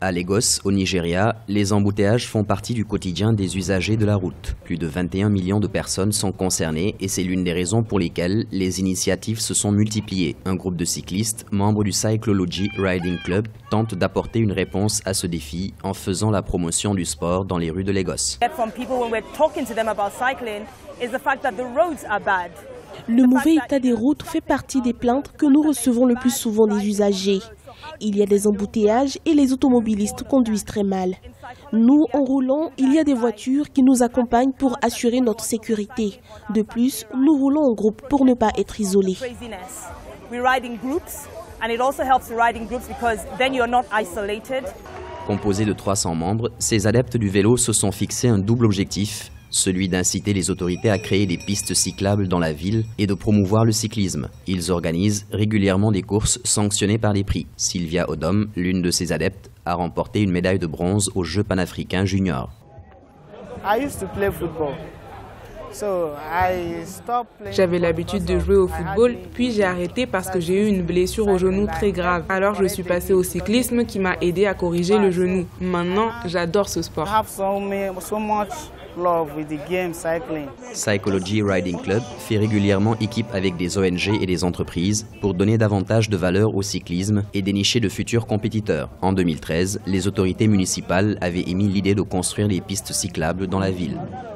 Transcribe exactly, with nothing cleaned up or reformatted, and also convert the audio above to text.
À Lagos, au Nigeria, les embouteillages font partie du quotidien des usagers de la route. Plus de vingt et un millions de personnes sont concernées et c'est l'une des raisons pour lesquelles les initiatives se sont multipliées. Un groupe de cyclistes, membres du Cyclology Riding Club, tente d'apporter une réponse à ce défi en faisant la promotion du sport dans les rues de Lagos. Le mauvais état des routes fait partie des plaintes que nous recevons le plus souvent des usagers. Il y a des embouteillages et les automobilistes conduisent très mal. Nous, en roulant, il y a des voitures qui nous accompagnent pour assurer notre sécurité. De plus, nous roulons en groupe pour ne pas être isolés. Composés de trois cents membres, ces adeptes du vélo se sont fixés un double objectif, celui d'inciter les autorités à créer des pistes cyclables dans la ville et de promouvoir le cyclisme. Ils organisent régulièrement des courses sanctionnées par des prix. Sylvia Odom, l'une de ces adeptes, a remporté une médaille de bronze aux Jeux panafricains juniors. J'avais l'habitude de jouer au football, puis j'ai arrêté parce que j'ai eu une blessure au genou très grave. Alors je suis passé au cyclisme qui m'a aidé à corriger le genou. Maintenant, j'adore ce sport. Cyclology Riding Club fait régulièrement équipe avec des O N G et des entreprises pour donner davantage de valeur au cyclisme et dénicher de futurs compétiteurs. En deux mille treize, les autorités municipales avaient émis l'idée de construire des pistes cyclables dans la ville.